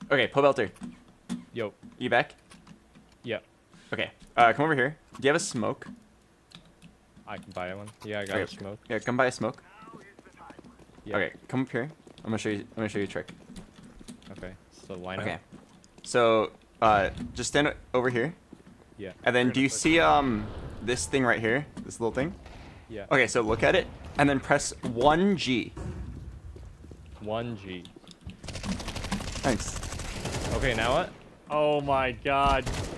Okay, pobelter. Yo. You back? Yeah. Okay. Come over here. Do you have a smoke? I can buy one. Yeah, I got a smoke. Yeah, come buy a smoke. Yeah. Okay, come up here. I'm gonna show you. I'm gonna show you a trick. Okay. So line up. Okay. So, just stand over here. Yeah. And then do you see this thing right here? This little thing? Yeah. Okay, so look at it and then press 1G. 1G. Thanks. Okay, now what? Oh my god.